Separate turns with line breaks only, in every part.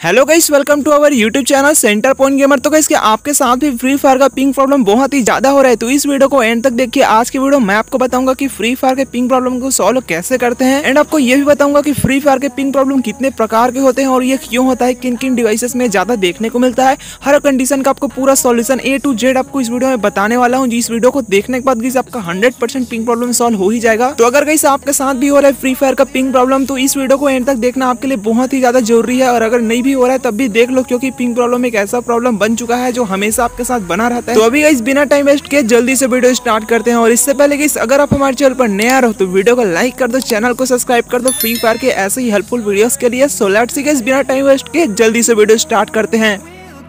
Hello guys, welcome to our YouTube channel Centre Point Gamer. तो guys, आपके साथ भी फ्री फायर का पिंग प्रॉब्लम बहुत ही ज्यादा हो रहा है, तो इस वीडियो को एंड तक देखिए। आज की वीडियो मैं आपको बताऊंगा कि फ्री फायर के पिंग प्रॉब्लम को सॉल्व कैसे करते हैं, एंड आपको ये भी बताऊंगा कि फ्री फायर के पिंग प्रॉब्लम कितने प्रकार के होते हैं और ये क्यों होता है, किन किन डिवाइसेस में ज्यादा देखने को मिलता है। हर कंडीशन का आपको पूरा सॉल्यूशन A to Z आपको इस वीडियो में बताने वाला हूँ। जिस वीडियो को देखने के बाद गाइस आपका 100% पिंग प्रॉब्लम सॉल्व हो ही जाएगा। तो अगर गाइस आपके साथ भी हो रहा है फ्री फायर का पिंग प्रॉब्लम, तो इस वीडियो को एंड तक देखना आपके लिए बहुत ही ज्यादा जरूरी है। और अगर नहीं भी हो रहा है तब भी देख लो, क्योंकि पिंग प्रॉब्लम एक ऐसा प्रॉब्लम बन चुका है जो हमेशा आपके साथ बना रहता है। तो अभी गाइस बिना टाइम वेस्ट किए जल्दी से वीडियो स्टार्ट करते हैं। और इससे पहले गाइस अगर आप हमारे चैनल पर नया रहो तो वीडियो को लाइक कर दो, चैनल को सब्सक्राइब कर दो फ्री फायर के ऐसे ही हेल्पफुल वीडियोस के लिए। सो लेट्स सी गाइस बिना टाइम वेस्ट किए जल्दी से वीडियो स्टार्ट करते हैं।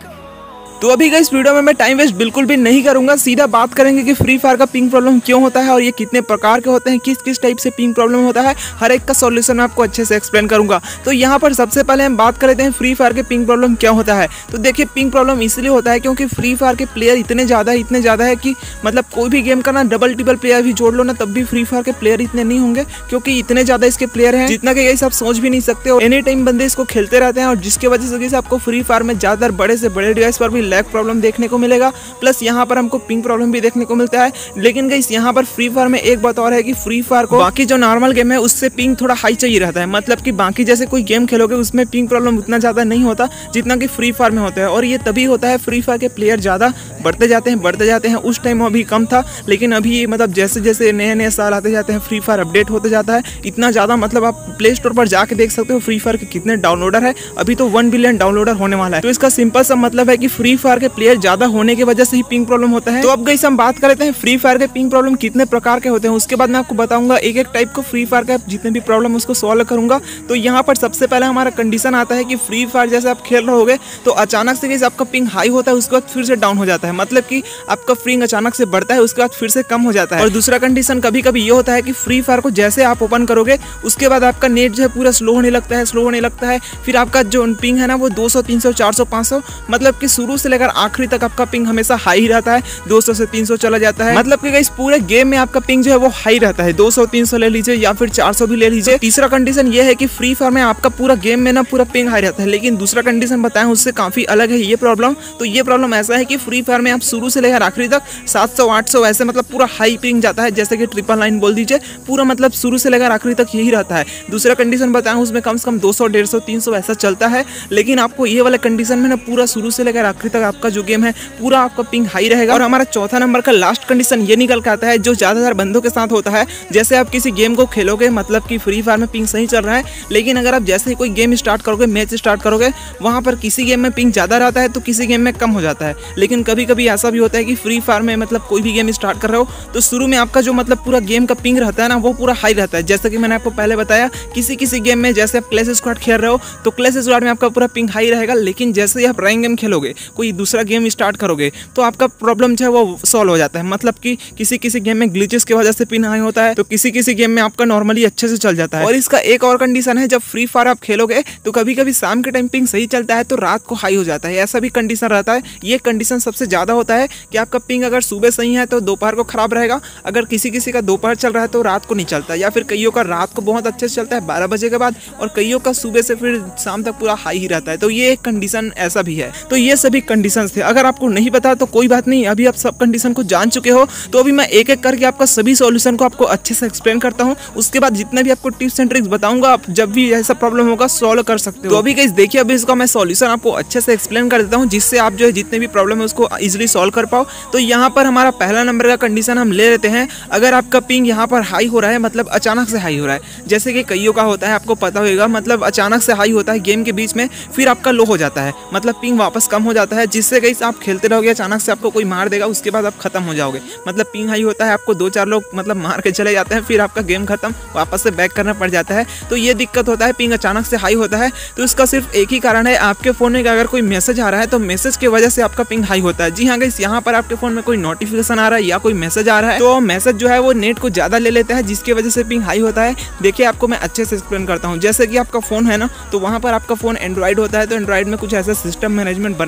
तो अभी गाइस वीडियो में मैं टाइम वेस्ट बिल्कुल भी नहीं करूंगा, सीधा बात करेंगे कि फ्री फायर का पिंग प्रॉब्लम क्यों होता है और ये कितने प्रकार के होते हैं, किस किस टाइप से पिंग प्रॉब्लम होता है, हर एक का सॉल्यूशन मैं आपको अच्छे से एक्सप्लेन करूंगा। तो यहाँ पर सबसे पहले हम बात कर लेते हैं फ्री फायर के पिंग प्रॉब्लम क्या होता है। तो देखिए, पिंग प्रॉब्लम इसलिए होता है क्योंकि फ्री फायर के प्लेयर इतने ज़्यादा है कि मतलब कोई भी गेम का ना डबल टिबल प्लेयर भी जोड़ लो ना, तब भी फ्री फायर के प्लेयर इतने नहीं होंगे, क्योंकि इतने ज़्यादा इसके प्लेयर हैं जितना कि गाइस आप सोच भी नहीं सकते हो। एनी टाइम बंदे इसको खेलते रहते हैं और जिसकी वजह से गाइस आपको फ्री फायर में ज़्यादातर बड़े से बड़े डिवाइस पर भी लैग प्रॉब्लम देखने को मिलेगा, प्लस यहाँ पर हमको पिंग प्रॉब्लम भी देखने को मिलता है। लेकिन गाइस यहाँ पर फ्री फायर में एक बात और है कि फ्री फायर को बाकी जो नॉर्मल गेम है उससे पिंग थोड़ा हाई चाहिए रहता है। मतलब कि बाकी जैसे कोई गेम खेलोगे उसमें पिंग प्रॉब्लम उतना ज़्यादा नहीं होता जितना कि फ्री फायर में होता है। और ये तभी होता है, फ्री फायर के प्लेयर ज़्यादा बढ़ते जाते हैं। उस टाइम अभी कम था, लेकिन अभी मतलब जैसे जैसे नए नए साल आते जाते हैं फ्री फायर अपडेट होते जाता है इतना ज़्यादा। मतलब आप प्ले स्टोर पर जाके देख सकते हो फ्री फायर के कितने डाउनलोडर है। अभी तो 1 बिलियन डाउनलोडर होने वाला है। तो इसका सिंपल सा मतलब है कि फ्री फायर के प्लेयर ज़्यादा होने की वजह से ही पिंग प्रॉब्लम होता है। तो अब गाइस हम बात करते हैं फ्री फायर के पिंग प्रॉब्लम कितने प्रकार के होते हैं, उसके बाद मैं आपको बताऊंगा एक एक टाइप को फ्री फायर का जितने भी प्रॉब्लम उसको सॉल्व करूंगा। तो यहाँ पर सबसे पहले हमारा कंडीशन आता है कि फ्री फायर जैसे आप खेल रहे होगे तो अचानक से गाइस आपका पिंग हाई होता है, उसके बाद फिर से डाउन हो जाता है। मतलब कि आपका पिंग अचानक से बढ़ता है, उसके बाद फिर से कम हो जाता है। और दूसरा कंडीशन कभी कभी ये होता है कि फ्री फायर को जैसे आप ओपन करोगे उसके बाद आपका नेट जो है पूरा स्लो होने लगता है। फिर आपका जो पिंग है ना वो 200 300 400 500 मतलब कि शुरू से लेकर आखिरी तक आपका पिंग हमेशा हाई ही रहता है। 200 से 300 चला जाता है। मतलब कि गाइस पूरे गेम में आपका पिंग जो है वो हाई रहता है। 200 300 ले लीजिए या फिर 400 भी ले लीजिए। तीसरा कंडीशन ये है कि फ्री फायर में आपका पूरा गेम में ना पूरा पिंग हाई रहता है। लेकिन दूसरा कंडीशन बताएं उससे काफी अलग है ये प्रॉब्लम। तो ये प्रॉब्लम ऐसा है कि फ्री फायर में आप शुरू से लेकर आखिरी तक 700 800 ऐसे मतलब पूरा हाई पिंग जाता है, जैसे कि 999 बोल दीजिए। पूरा मतलब शुरू से लेकर आखिरी तक यही रहता है। दूसरा कंडीशन बताएं उसमें कम से कम 200 150 300 ऐसा चलता है। लेकिन आपको ये वाला कंडीशन में ना पूरा शुरू से लेकर आखिरी तक आपका जो गेम है पूरा आपका पिंग हाई रहेगा। और हमारा चौथा नंबर का लास्ट कंडीशन ये निकल के आता है जो ज्यादातर बंदों के साथ होता है। जैसे आप किसी गेम को खेलोगे, मतलब कि फ्री फायर में पिंग सही चल रहा है, लेकिन अगर आप जैसे ही कोई गेम स्टार्ट करोगे, मैच स्टार्ट करोगे, वहां पर किसी गेम में पिंग ज्यादा रहता है तो किसी गेम में कम हो जाता है। लेकिन कभी कभी ऐसा भी होता है कि फ्री फायर में मतलब कोई भी गेम स्टार्ट कर रहे हो तो शुरू में आपका जो मतलब पूरा गेम का पिंग रहता है ना वो पूरा हाई रहता है। जैसे कि मैंने आपको पहले बताया, किसी गेम में जैसे आप क्लैश स्क्वाड खेल रहे हो तो क्लैश स्क्वाड में आपका पूरा पिंग हाई रहेगा। लेकिन जैसे ही आप रैंक गेम खेलोगे, कोई दूसरा गेम स्टार्ट करोगे, तो आपका प्रॉब्लम जो है वो सॉल्व हो जाता है। मतलब कि किसी गेम में ग्लिचेस की वजह से पिन हाई होता है तो किसी गेम में आपका नॉर्मली अच्छे से चल जाता है। और इसका एक और कंडीशन है, जब फ्री फायर आप खेलोगे तो कभी कभी शाम के टाइम पिंग सही चलता है तो रात को हाई हो जाता है, ऐसा भी कंडीशन रहता है। ये कंडीशन सबसे ज्यादा होता है कि आपका पिंग अगर सुबह सही है तो दोपहर को खराब रहेगा, अगर किसी का दोपहर चल रहा है तो रात को नहीं चलता, या फिर कईयों का रात को बहुत अच्छे से चलता है 12 बजे के बाद, और कईयों का सुबह से फिर शाम तक पूरा हाई ही रहता है। तो ये एक कंडीशन ऐसा भी है। तो ये सभी कंडीशन थे। अगर आपको नहीं पता तो कोई बात नहीं, अभी आप सब कंडीशन को जान चुके हो। तो अभी मैं एक एक करके आपका सभी सॉल्यूशन को आपको अच्छे से एक्सप्लेन करता हूं। उसके बाद जितने भी आपको टिप्स एंड ट्रिक्स बताऊंगा, आप जब भी ऐसा प्रॉब्लम होगा सॉल्व कर सकते हो। तो अभी गाइस देखिए, अभी इसका मैं सॉल्यूशन आपको अच्छे से एक्सप्लेन कर देता हूं, जिससे आप जो है जितने भी प्रॉब्लम है उसको इजीली सॉल्व कर पाओ। तो यहाँ पर हमारा पहला नंबर का कंडीशन हम ले लेते हैं। अगर आपका पिंग यहाँ पर हाई हो रहा है, मतलब अचानक से हाई हो रहा है, जैसे कि कईयों का होता है, आपको पता होगा, मतलब अचानक से हाई होता है गेम के बीच में, फिर आपका लो हो जाता है, मतलब पिंग वापस कम हो जाता है, जिससे गाइस आप खेलते रहोगे, अचानक से आपको कोई मार देगा, उसके बाद आप खत्म हो जाओगे। मतलब पिंग हाई होता है, आपको 2-4 लोग मतलब मार के चले जाते हैं, फिर आपका गेम खत्म, वापस से बैक करना पड़ जाता है। तो ये दिक्कत होता है, पिंग अचानक से हाई होता है। तो इसका सिर्फ एक ही कारण है, आपके फोन में अगर कोई मैसेज आ रहा है तो मैसेज की वजह से आपका पिंग हाई होता है। जी हाँ गाइस, यहाँ पर आपके फोन में कोई नोटिफिकेशन आ रहा है या कोई मैसेज आ रहा है तो मैसेज जो है वो नेट को ज्यादा ले लेता है, जिसकी वजह से पिंग हाई होता है। देखिए आपको मैं अच्छे से एक्सप्लेन करता हूँ। जैसे कि आपका फोन है ना, तो वहाँ पर आपका फोन एंड्रॉइड होता है, तो एंड्रॉइड में कुछ ऐसा सिस्टम मैनेजमेंट बनाकर रखा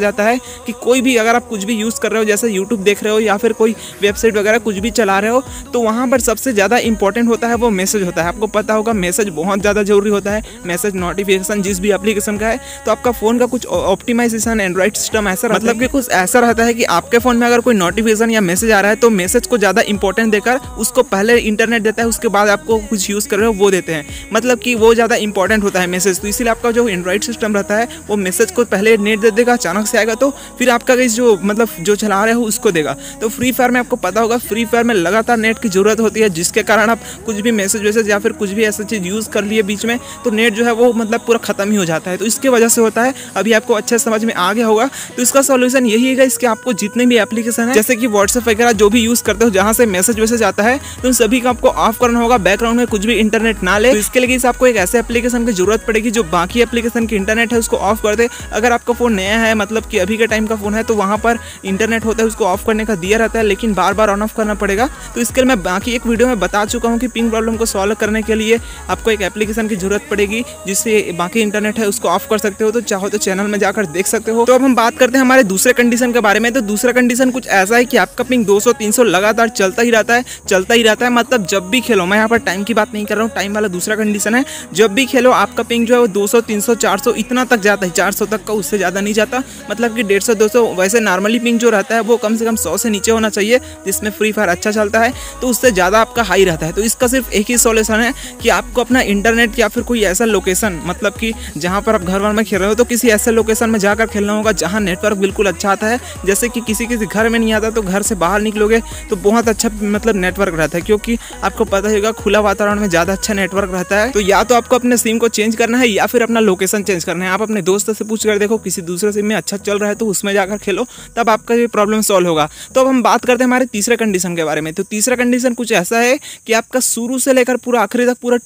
जाता है कि कोई भी अगर आप कुछ भी यूज़ कर रहे हो, जैसे यूट्यूब देख रहे हो या फिर कोई वेबसाइट वगैरह कुछ भी चला रहे हो, तो वहाँ पर सबसे ज़्यादा इंपॉर्टेंट होता है वो मैसेज होता है। आपको पता होगा मैसेज बहुत ज़्यादा जरूरी होता है। मैसेज नोटिफिकेशन जिस भी एप्लीकेशन का है, तो आपका फ़ोन का कुछ ऑप्टिमाइजेशन एंड्रॉइड सिस्टम ऐसा मतलब कि कुछ ऐसा रहता है कि आपके फ़ोन में अगर कोई नोटिफिकेशन या मैसेज आ रहा है तो मैसेज को ज़्यादा इंपॉर्टेंट देकर उसको पहले इंटरनेट देता है, उसके बाद आपको कुछ यूज़ कर रहे हो वो देते हैं, मतलब कि वो ज़्यादा इंपॉर्टेंट होता है मैसेज। तो इसीलिए आपका जो एंड्रॉइड सिस्टम रहता है वो मैसेज को पहले नेट दे देगा, अचानक से आएगा तो फिर आपका जो मतलब जो चला रहे हो उसको देगा। तो फ्री फायर में आपको पता होगा फ्री फायर में लगातार नेट की ज़रूरत होती है, जिसके कारण आप कुछ भी मैसेज वैसेज या फिर कुछ भी ऐसा चीज़ यूज़ कर लिए बीच में तो नेट जो है वो मतलब पूरा ख़त्म ही हो जाता है। तो इसके वजह से होता है। अभी आपको अच्छे समझ में आ गया होगा। तो इसका सॉल्यूशन यही है, इसके आपको जितने भी एप्लीकेशन है जैसे कि व्हाट्सएप वगैरह जो भी यूज़ करते हो जहाँ से मैसेज वैसेज आता है, तो उन सभी का आपको ऑफ करना होगा, बैकग्राउंड में कुछ भी इंटरनेट ना ले। तो इसके लिए आपको एक ऐसे एप्लीकेशन की जरूरत पड़ेगी जो बाकी एप्लीकेशन की इंटरनेट है उसको ऑफ कर दे। अगर आपका फ़ोन नया है, मतलब कि अभी के टाइम का फ़ोन है, तो वहाँ पर इंटरनेट होता है उसको ऑफ करने का दिया रहता है, लेकिन बार बार ऑन ऑफ करना पड़ेगा। तो इसके लिए मैं बाकी एक वीडियो में बता चुका हूँ कि पिंग प्रॉब्लम को सॉल्व करने के लिए आपको एक एप्लीकेशन की जरूरत पड़ेगी जिससे बाकी इंटरनेट है उसको ऑफ कर सकते हो। तो चाहो तो चैनल में जाकर देख सकते हो। तो अब हम बात करते हैं हमारे दूसरे कंडीशन के बारे में। तो दूसरा कंडीशन कुछ ऐसा है कि आपका पिंग 200-300 लगातार चलता ही रहता है, मतलब जब भी खेलो, मैं यहाँ पर टाइम की बात नहीं कर रहा हूँ, टाइम वाला दूसरा कंडीशन है। जब भी खेलो आपका पिंग जो है वो 200, 300, 400 इतना तक जाता है, 400 तक का, उससे ज़्यादा नहीं जाता। मतलब कि 150, 200 वैसे नॉर्मली पिंग जो रहता है वो कम से कम 100 से नीचे होना चाहिए, जिसमें फ्री फायर अच्छा चलता है। तो उससे ज़्यादा आपका हाई रहता है। तो इसका सिर्फ एक ही सॉल्यूशन है कि आपको अपना इंटरनेट या फिर कोई ऐसा लोकेशन, मतलब कि जहाँ पर आप घर वर में खेल रहे हो, तो किसी ऐसे लोकेशन में जाकर खेलना होगा जहाँ नेटवर्क बिल्कुल अच्छा आता है। जैसे कि किसी घर में नहीं आता तो घर से बाहर निकलोगे तो बहुत अच्छा मतलब नेटवर्क रहता है, क्योंकि आपको पता ही होगा खुला वातावरण में ज़्यादा अच्छा नेटवर्क रहता है। तो या तो आपको अपने सिम को चेंज करना है या फिर अपना लोकेशन चेंज करना है। आप अपने दोस्त से पूछ कर देखो, किसी दूसरे सिम में अच्छा चल रहा है तो उसमें जाकर खेलो, तब आपका ये प्रॉब्लम सॉल्व होगा। तो अब हम बात करते हैं हमारे तीसरे कंडीशन के बारे में। तो तीसरा कंडीशन कुछ ऐसा है कि आपका शुरू से लेकर पूरा आखिरी तक पूरा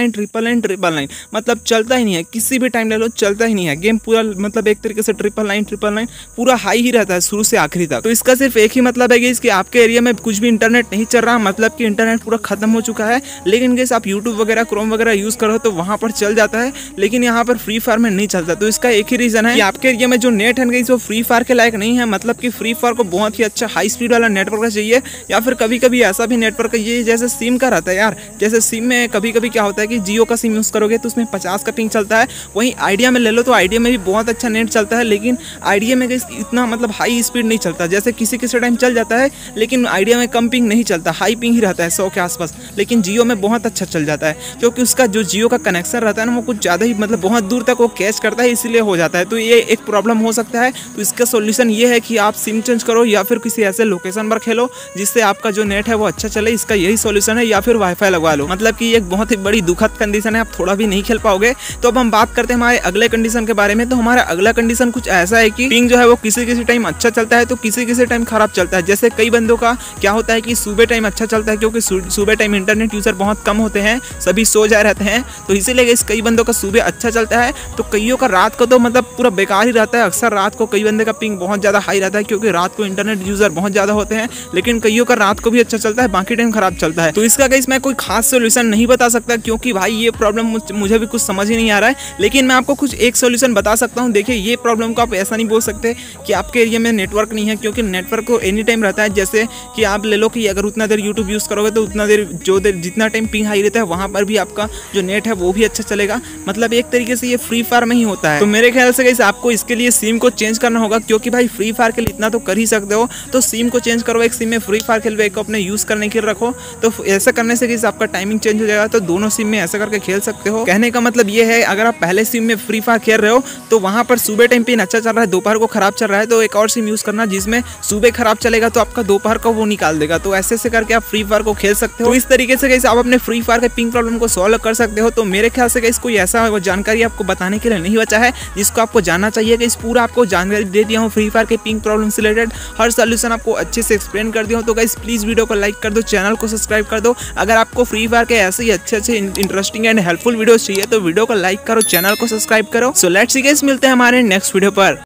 999 मतलब चलता ही नहीं है, किसी भी टाइम ले लो चलता ही नहीं है गेम पूरा, मतलब एक तरीके से 999 पूरा हाई ही रहता है शुरू से आखिरी तक। तो इसका सिर्फ एक ही मतलब है कि आपके एरिया में कुछ भी इंटरनेट नहीं चल रहा, मतलब कि इंटरनेट पूरा खत्म हो चुका है, लेकिन गेस आप यूट्यूब वगैरह क्रोम वगैरह यूज़ करो तो वहाँ पर चल जाता है, लेकिन यहाँ पर फ्री फायर में नहीं चलता। तो इसका एक ही रीज़न है कि आपके एरिया में जो नेट है वो फ्री फायर के लायक नहीं है, मतलब कि फ्री फायर को बहुत ही अच्छा हाई स्पीड वाला नेटवर्क चाहिए, या फिर कभी कभी ऐसा भी नेटवर्क ये जैसे सिम का रहता है यार। जैसे सिम में कभी कभी क्या होता है कि जियो का सिम यूज़ करोगे तो उसमें 50 का पिंग चलता है, वहीं आइडिया में ले लो तो आइडिया में भी बहुत अच्छा नेट चलता है, लेकिन आइडिया में इतना मतलब हाई स्पीड नहीं चलता। जैसे किसी टाइम चल जाता है, लेकिन आइडिया में कम पिंग नहीं चलता, हाई पिंग ही रहता है 100 के आसपास। लेकिन जियो में बहुत अच्छा चल जाता है, क्योंकि उसका जो जियो का कनेक्शन रहता है ना वो कुछ ज़्यादा ही मतलब बहुत दूर तक वो कैच करता है, इसीलिए हो जाता है। तो ये एक प्रॉब्लम हो सकता है। तो इसका सोल्यूशन ये है कि आप सिम चेंज करो या फिर किसी ऐसे लोकेशन पर खेलो जिससे आपका जो नेट है वो अच्छा चले, इसका यही सोल्यूशन है, या फिर वाईफाई लगवा लो। मतलब कि एक बहुत ही बड़ी दुखद कंडीशन है, आप थोड़ा भी नहीं खेल पाओगे। तो अब हम बात करते हैं हमारे अगले कंडीशन के बारे में। तो हमारा अगला कंडीशन कुछ ऐसा है कि पिंग जो है वो किसी टाइम अच्छा चलता है तो किसी टाइम खराब चलता है। जैसे कई बंदों का क्या होता है कि सुबह टाइम अच्छा चलता है, क्योंकि सुबह टाइम इंटरनेट यूजर बहुत कम होते हैं, सभी सो जाए रहते हैं, तो इसीलिए कई बंदों का सुबह अच्छा चलता है, तो कईयों का रात को तो मतलब पूरा बेकार ही रहता है। अक्सर रात को कई बंदे का पिंग बहुत ज़्यादा हाई रहता है, क्योंकि रात को इंटरनेट यूजर बहुत ज़्यादा होते हैं, लेकिन कईयों का रात को भी अच्छा चलता है, बाकी टाइम खराब चलता है। तो इसका गाइस मैं कोई खास सोल्यूशन नहीं बता सकता, क्योंकि भाई ये प्रॉब्लम मुझे भी कुछ समझ ही नहीं आ रहा है, लेकिन मैं आपको कुछ एक सोल्यूशन बता सकता हूँ। देखिए, ये प्रॉब्लम को आप ऐसा नहीं बोल सकते कि आपके एरिया में नेटवर्क नहीं है, क्योंकि नेटवर्क तो एनी टाइम रहता है। जैसे कि आप ले लो कि अगर उतना देर यूट्यूब यूज़ करोगे तो उतना देर जितना टाइम पिंग हाई रहता है वहाँ पर भी आपका जो नेट है वो भी अच्छा चलेगा। मतलब एक तरीके से ये फ्री फायर में ही होता है। तो मेरे ख्याल से गाइस आपको इसके लिए सिम को चेंज करना होगा, क्योंकि भाई फ्री फायर के लिए इतना तो कर ही सकते हो, तो सिम को चेंज करो, एक सिम में फ्री फायर खेलो, एक को अपने यूज़ करने के लिए रखो। तो ऐसा करने से गाइस आपका टाइमिंग चेंज हो जाएगा, तो दोनों सिम में ऐसा करके खेल सकते हो। कहने का मतलब ये है, अगर आप पहले सिम में फ्री फायर खेल रहे हो तो वहाँ पर सुबह टाइम पिंग अच्छा चल रहा है, दोपहर को खराब चल रहा है, तो एक और सिम यूज़ करना जिसमें सुबह खराब चलेगा तो आपका दोपहर को वो निकाल देगा। तो ऐसे करके आप फ्री फायर को खेल सकते हो। तो इस तरीके से गाइस आप अपने फ्री फायर के पिंग प्रॉब्लम को सॉल्व कर सकते हो। तो मेरे ख्याल से गाइस कोई ऐसा जानकारी आपको बताने के लिए नहीं बचा है जिसको आपको जानना चाहिए। गाइस पूरा आपको जानकारी दे दिया हूँ फ्री फायर के पिंग प्रॉब्लम से रिलेटेड, हर सोल्यूशन आपको अच्छे से एक्सप्लेन कर दिया हूँ। तो गाइस प्लीज़ वीडियो को लाइक कर दो, चैनल को सब्सक्राइब कर दो। अगर आपको फ्री फायर के ऐसे ही अच्छे इंटरेस्टिंग एंड हेल्पफुल वीडियोस चाहिए तो वीडियो को लाइक करो, चैनल को सब्सक्राइब करो। सो लेट्स सी गाइस, मिलते हैं हमारे नेक्स्ट वीडियो पर।